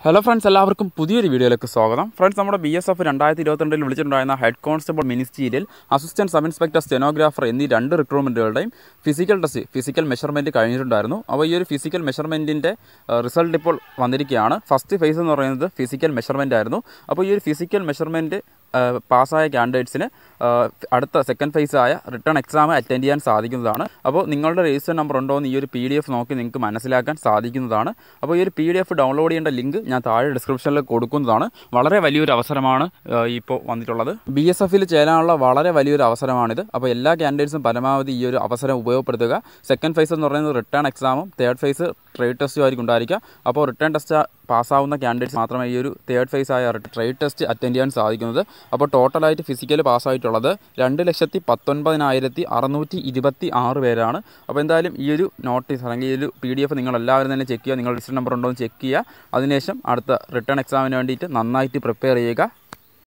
Hello friends, എല്ലാവർക്കും പുതിയൊരു വീഡിയോയിലേക്ക് സ്വാഗതം. ഫ്രണ്ട്സ്, നമ്മുടെ BSF 2022 വിളിച്ചിട്ടുണ്ടായിരുന്ന head constable ministerial, assistant sub inspector, stenographer എന്നീ രണ്ട് റിക്രൂട്ട്മെൻറ്റുകളുടെയും ഫിസിക്കൽ മെഷർമെൻറ്റ് കഴിഞ്ഞിട്ടുണ്ടായിരുന്നു. അപ്പോൾ ഈ ഒരു ഫിസിക്കൽ മെഷർമെൻറ്റിൻ്റെ റിസൾട്ട് ഇപ്പോൾ വന്നിരിക്കുകയാണ്. ഫസ്റ്റ് ഫേസ് എന്ന് പറയുന്നത് ഫിസിക്കൽ മെഷർമെൻറ്റ് ആയിരുന്നു. അപ്പോൾ ഈ ഒരു ഫിസിക്കൽ മെഷർമെൻറ്റ് പാസ്സായ കാൻഡിഡേറ്റ്സിന് അടുത്ത സെക്കൻഡ് ഫേസായ റിട്ടേൺ എക്സാം അറ്റൻഡ് ചെയ്യാൻ സാധിക്കുന്നതാണ്. അപ്പോൾ നിങ്ങളുടെ രജിസ്റ്റർ നമ്പർ ഉണ്ടോ എന്ന് ഈ ഒരു PDF നോക്കി നിങ്ങൾക്ക് മനസ്സിലാക്കാൻ സാധിക്കുന്നതാണ്. അപ്പോൾ ഈ ഒരു PDF ഡൗൺലോഡ് ചെയ്യേണ്ട ലിങ്ക് ഞാൻ താഴെ ഡിസ്ക്രിപ്ഷനിൽ കൊടുക്കുന്നതാണ്. വളരെ വലിയൊരു അവസരമാണ് ഇപ്പോൾ വന്നിട്ടുള്ളത്. BSFൽ ചേരാനുള്ള വളരെ വലിയൊരു അവസരമാണിത്. അപ്പോൾ എല്ലാ കാൻഡിഡേറ്റ്സും പരമാവധി ഈ ഒരു അവസരം ഉപയോഗപ്പെടുത്തുക. സെക്കൻഡ് ഫേസ് എന്ന് പറയുന്നത് റിട്ടേൺ എക്സാമും തേർഡ് ഫേസ് ട്രേഡ് ടെസ്റ്റും ആയിരിക്കും ഉണ്ടായിരിക്കുക. അപ്പോൾ റിട്ടേൺ ടെസ്റ്റ് പാസ്സാവുന്ന കാൻഡിഡേറ്റ്സ് മാത്രമേ ഈ ഒരു തേർഡ് ഫേസ് ആയ ട്രേഡ് ടെസ്റ്റ് അറ്റൻഡ് ചെയ്യാൻ സാധിക്കുന്നത്. അപ്പോൾ ടോട്ടലായിട്ട് ഫിസിക്കൽ പാസ്സായിട്ടുള്ളത് 2,19,626 പേരാണ്. അപ്പോൾ എന്തായാലും ഈ ഒരു നോട്ടീസ് അല്ലെങ്കിൽ ഈ ഒരു PDF നിങ്ങൾ എല്ലാവരും തന്നെ ചെക്ക് ചെയ്യുക. നിങ്ങൾ രജിസ്റ്റർ നമ്പർ ഉണ്ടോ എന്ന് ചെക്ക് ചെയ്യുക. അതിനുശേഷം അടുത്ത റിട്ടേൺ എക്സാമിന് വേണ്ടിയിട്ട് നന്നായിട്ട് പ്രിപ്പയർ ചെയ്യുക.